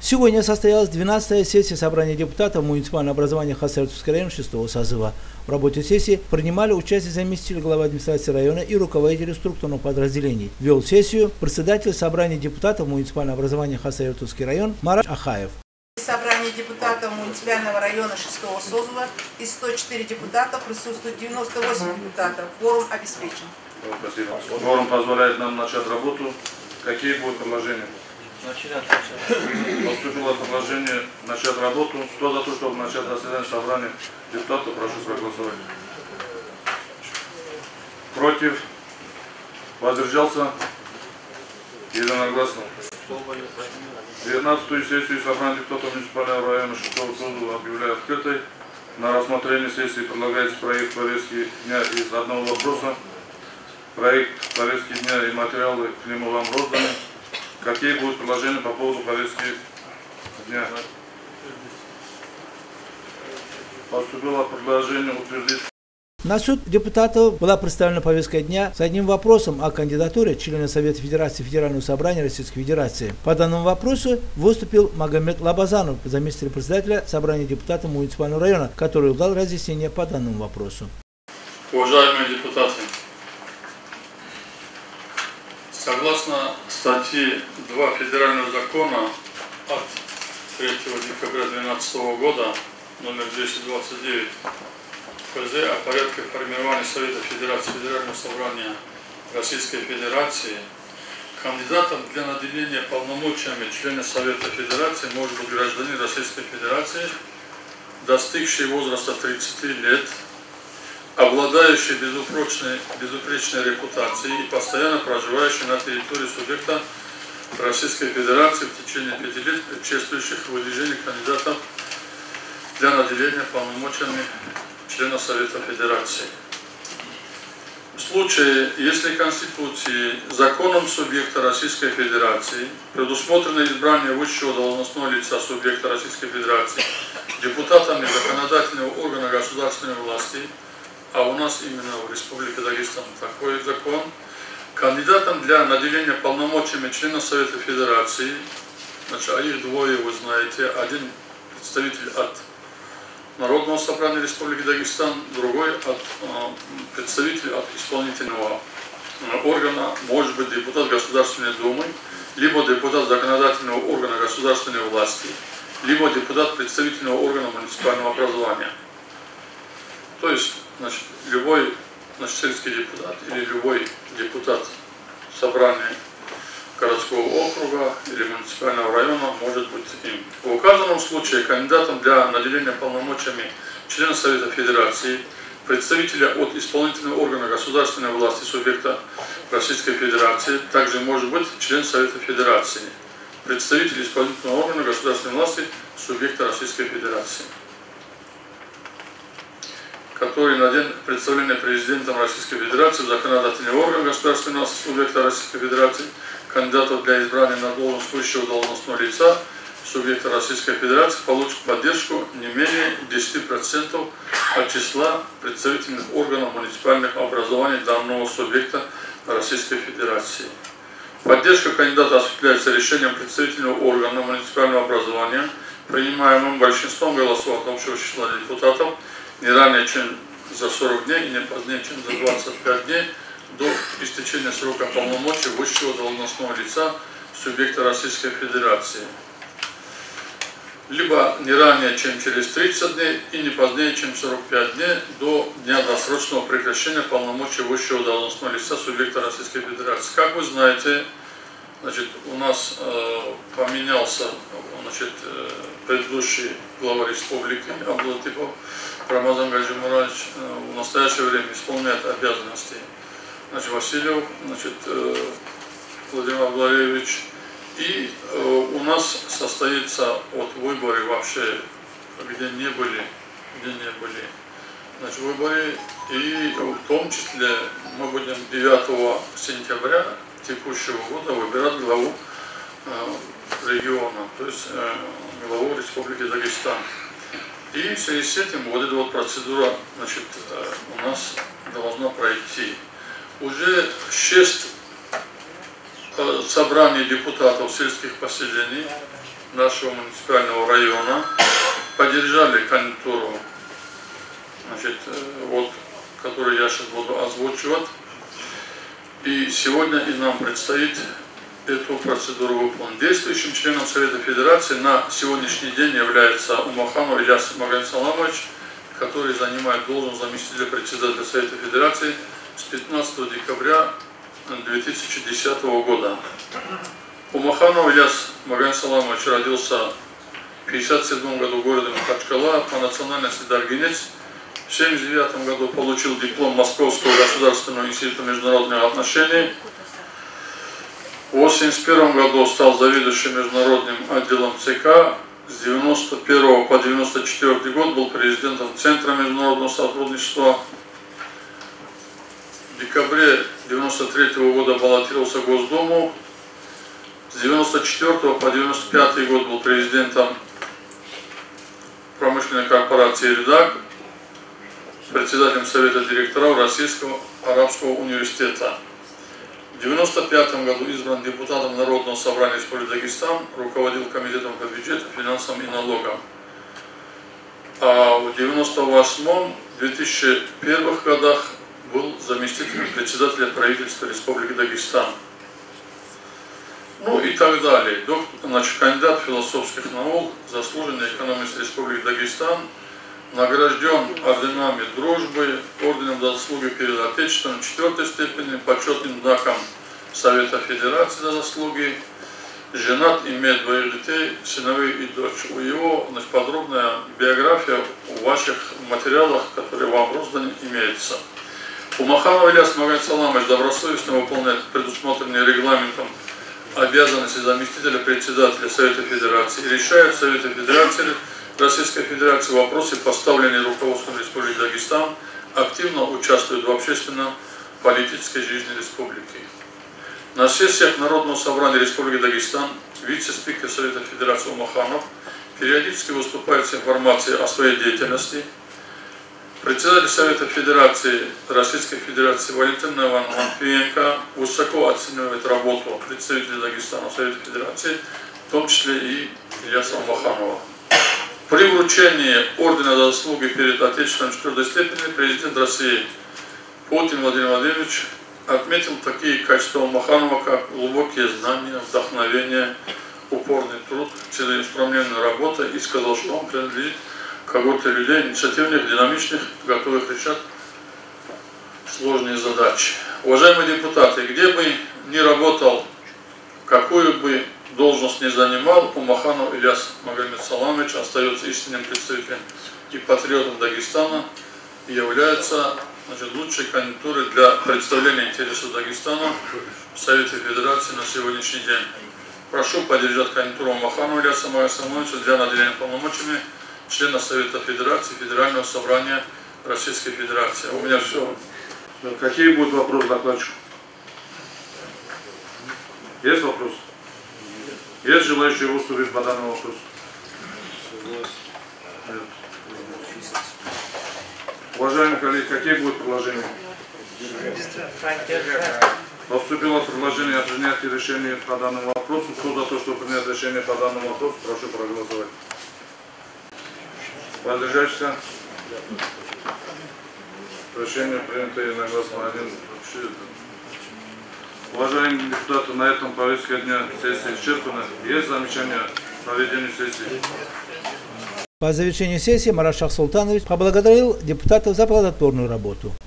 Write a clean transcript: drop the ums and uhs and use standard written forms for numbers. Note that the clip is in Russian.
Сегодня состоялась 12-я сессия собрания депутатов муниципального образования Хасавюртовский район 6-го созыва. В работе сессии принимали участие заместитель главы администрации района и руководители структурных подразделений. Вел сессию председатель собрания депутатов муниципального образования Хасавюртовский район Марат Ахаев. Собрание депутатов муниципального района 6-го созыва. Из 104 депутатов присутствует 98 депутатов. Форум обеспечен. Спасибо. Форум позволяет нам начать работу. Какие будут предложения? Поступило предложение начать работу. Кто за то, чтобы начать заседание собрания депутатов, прошу проголосовать. Против? Воздержался? Единогласно. 19-ю сессию собрания депутатов муниципального района 6-го созыва объявляю открытой. На рассмотрение сессии предлагается проект повестки дня из одного вопроса. Проект повестки дня и материалы к нему вам розданы. Какие будут предложения по поводу повестки дня? Поступило предложение утвердить. На суд депутатов была представлена повестка дня с одним вопросом о кандидатуре члена Совета Федерации Федерального собрания Российской Федерации. По данному вопросу выступил Магомед Лабазанов, заместитель председателя собрания депутатов муниципального района, который дал разъяснение по данному вопросу. Уважаемые депутаты, согласно статье 2 Федерального закона от 3 декабря 2012 года, номер 229, ФЗ о порядке формирования Совета Федерации Федерального собрания Российской Федерации, кандидатом для наделения полномочиями члена Совета Федерации может быть гражданин Российской Федерации, достигший возраста 30 лет, обладающий безупречной репутацией и постоянно проживающий на территории субъекта Российской Федерации в течение 5 лет, предшествующих выдвижению кандидатов для наделения полномочиями члена Совета Федерации. В случае, если Конституцией, законом субъекта Российской Федерации предусмотрено избрание высшего должностного лица субъекта Российской Федерации депутатами законодательного органа государственной власти, а у нас именно в Республике Дагестан такой закон, кандидатом для наделения полномочиями члена Совета Федерации, значит, а их двое, вы знаете, один представитель от Народного собрания Республики Дагестан, другой представитель от исполнительного органа, может быть депутат Государственной Думы, либо депутат законодательного органа государственной власти, либо депутат представительного органа муниципального образования. То есть, значит, любой сельский депутат или любой депутат собрания городского округа или муниципального района может быть им. В указанном случае кандидатом для наделения полномочиями члена Совета Федерации, представителя от исполнительного органа государственной власти субъекта Российской Федерации, также может быть член Совета Федерации, представитель исполнительного органа государственной власти субъекта Российской Федерации, который на день представления президентом Российской Федерации в законодательный орган государственного власти субъекта Российской Федерации кандидатов для избрания на должность высшего должностного лица субъекта Российской Федерации получит поддержку не менее 10% от числа представительных органов муниципальных образований данного субъекта Российской Федерации. Поддержка кандидата осуществляется решением представительного органа муниципального образования, принимаемым большинством голосов от общего числа депутатов, не ранее, чем за 40 дней и не позднее, чем за 25 дней до истечения срока полномочий высшего должностного лица субъекта Российской Федерации, либо не ранее, чем через 30 дней и не позднее, чем 45 дней до дня досрочного прекращения полномочий высшего должностного лица субъекта Российской Федерации. Как вы знаете, значит, у нас поменялся, значит, предыдущий глава республики Абдулатипов Рамазан Гаджимурадович в настоящее время исполняет обязанности, значит, Васильев, значит, Владимир Владимирович, и у нас состоится вот выборы вообще, где не были, значит, выборы, и в том числе мы будем 9 сентября текущего года выбирать главу региона, то есть главу Республики Дагестан. И в связи с этим вот эта вот процедура, значит, у нас должна пройти. Уже 6 собраний депутатов сельских поселений нашего муниципального района поддержали кандидатуру, значит, вот, которую я сейчас буду озвучивать. И сегодня и нам предстоит эту процедуру выполнить. Действующим членом Совета Федерации на сегодняшний день является Умаханов Ильяс Магомедсаламович, который занимает должность заместителя председателя Совета Федерации с 15 декабря 2010 года. Умаханов Ильяс Магомедсаламович родился в 1957 году в городе Махачкала, по национальности даргинец. В 1979 году получил диплом Московского государственного института международных отношений. В 1981 году стал заведующим международным отделом ЦК. С 1991 по 1994 год был президентом Центра международного сотрудничества. В декабре 1993 года баллотировался в Госдуму. С 1994 по 1995 год был президентом промышленной корпорации «Редак», председателем Совета директоров Российского арабского университета. В 1995 году избран депутатом Народного собрания Республики Дагестан, руководил комитетом по бюджету, финансам и налогам. А в 1998-2001 годах был заместителем председателя правительства Республики Дагестан. Ну и так далее. Значит, кандидат философских наук, заслуженный экономист Республики Дагестан, награжден орденами дружбы, орденом за заслуги перед Отечеством 4 степени, почетным знаком Совета Федерации за заслуги. Женат, имеет 2 детей, сыновей и дочь. У его, значит, подробная биография в ваших материалах, которые вам розданы, имеется. Умаханов Ильяс Магомедсаламович добросовестно выполняет предусмотренные регламентом обязанности заместителя председателя Совета Федерации и решает в Совете Федерации Российской Федерации вопросы, поставленные руководством Республики Дагестан, активно участвует в общественно-политической жизни республики. На сессиях Народного собрания Республики Дагестан вице-спикер Совета Федерации Умаханов периодически выступает с информацией о своей деятельности. Председатель Совета Федерации Российской Федерации Валентина Ивановна Матвиенко высоко оценивает работу представителей Дагестана в Совете Федерации, в том числе и Ильяса Умаханова. При вручении ордена за заслуги перед Отечеством 4 степени президент России Путин Владимир Владимирович отметил такие качества Умаханова, как глубокие знания, вдохновение, упорный труд, целеустремленная работа, и сказал, что он принадлежит к когорте людей инициативных, динамичных, готовых решать сложные задачи. Уважаемые депутаты, где бы ни работал, какую бы должность не занимал, Умаханов Ильяс Магомедсаламович остается истинным представителем и патриотом Дагестана и является, значит, лучшей кандидатурой для представления интересов Дагестана в Совете Федерации на сегодняшний день. Прошу поддержать кандидатуру Умаханова Ильяса Магомедсаламовича для наделения полномочиями члена Совета Федерации Федерального собрания Российской Федерации. У меня все. Какие будут вопросы докладчику? Есть вопрос? Есть желающие выступить по данному вопросу? Нет. Уважаемые коллеги, какие будут предложения? Поступило предложение о принятии решения по данному вопросу. Кто за то, чтобы принять решение по данному вопросу, прошу проголосовать. Воздержавшийся? Решение принято единогласно. Уважаемые депутаты, на этом повестка дня сессии исчерпана. Есть замечания по проведению сессии? По завершении сессии Марат Шахсултанович поблагодарил депутатов за плодотворную работу.